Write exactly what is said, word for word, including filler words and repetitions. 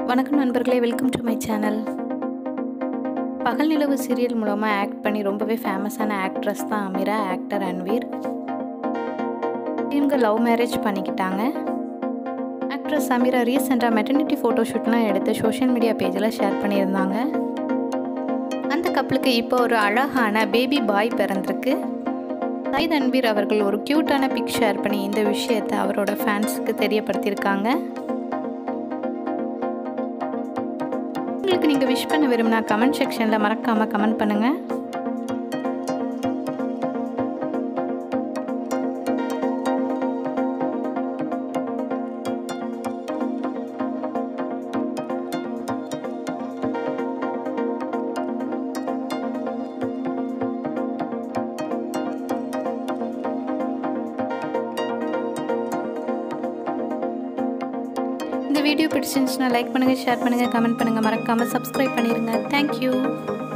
வணக்கம் நண்பர்களே, welcome to my channel. பகல் நிலவு சீரியல் மூலமாக ஆக்ட் பண்ணி ரொம்பவே ஃபேமஸான ஆக்ட்ரஸ் தான் அமீரா, ஆக்டர் அன்வீர். இவங்க லவ் மேரேஜ் பண்ணிக்கிட்டாங்க. ஆக்ட்ரஸ் சமீரா ரீசெண்டாக மெட்டர்னிட்டி ஃபோட்டோஷூட்லாம் எடுத்து சோஷியல் மீடியா பேஜில் ஷேர் பண்ணியிருந்தாங்க. அந்த கப்பலுக்கு இப்போ ஒரு அழகான பேபி பாய் பிறந்திருக்கு. சைத் அன்வீர் அவர்கள் ஒரு க்யூட்டான பிக் ஷேர் பண்ணி இந்த விஷயத்தை அவரோட ஃபேன்ஸுக்கு தெரியப்படுத்தியிருக்காங்க. உங்களுக்கு நீங்கள் விஷ் பண்ண விரும்பினா கமெண்ட் செக்ஷனில் மறக்காமல் கமெண்ட் பண்ணுங்கள். இந்த வீடியோ பிடிச்சிருந்துச்சுன்னா லைக் பண்ணுங்கள், ஷேர் பண்ணுங்கள், கமெண்ட் பண்ணுங்கள், மறக்காமல் சப்ஸ்கிரைப் பண்ணிடுங்க. தேங்க்யூ.